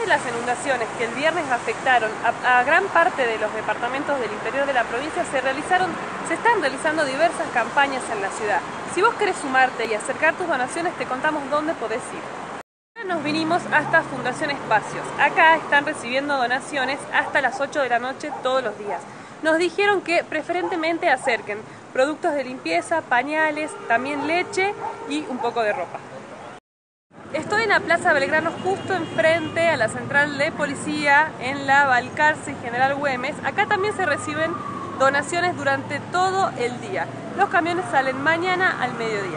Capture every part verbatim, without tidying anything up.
Ante las inundaciones que el viernes afectaron a, a gran parte de los departamentos del interior de la provincia, se realizaron, se están realizando diversas campañas en la ciudad. Si vos querés sumarte y acercar tus donaciones, te contamos dónde podés ir. Nos vinimos hasta Fundación Espacios. Acá están recibiendo donaciones hasta las ocho de la noche todos los días. Nos dijeron que preferentemente acerquen productos de limpieza, pañales, también leche y un poco de ropa. Estoy en la Plaza Belgrano, justo enfrente a la central de policía en la Balcarce y General Güemes. Acá también se reciben donaciones durante todo el día. Los camiones salen mañana al mediodía.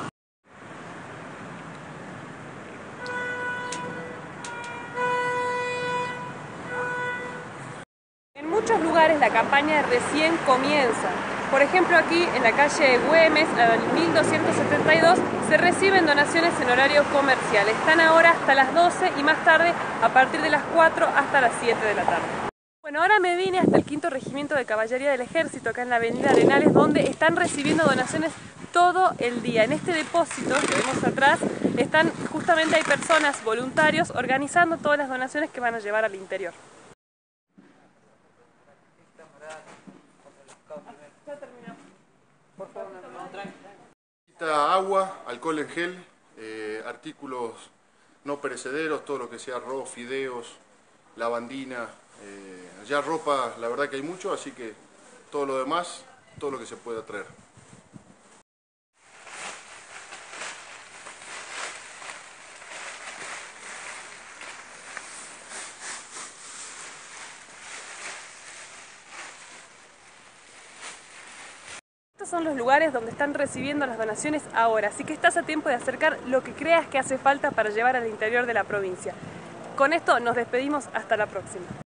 En muchos lugares la campaña recién comienza. Por ejemplo, aquí en la calle Güemes, al mil doscientos setenta y dos, se reciben donaciones en horario comercial. Están ahora hasta las doce y más tarde a partir de las cuatro hasta las siete de la tarde. Bueno, ahora me vine hasta el quinto Regimiento de Caballería del Ejército, acá en la avenida Arenales, donde están recibiendo donaciones todo el día. En este depósito que vemos atrás, están justamente hay personas, voluntarios, organizando todas las donaciones que van a llevar al interior. Agua, alcohol en gel, eh, artículos no perecederos, todo lo que sea arroz, fideos, lavandina, eh, ya ropa, la verdad que hay mucho, así que todo lo demás, todo lo que se pueda traer. Estos son los lugares donde están recibiendo las donaciones ahora, así que estás a tiempo de acercar lo que creas que hace falta para llevar al interior de la provincia. Con esto nos despedimos, hasta la próxima.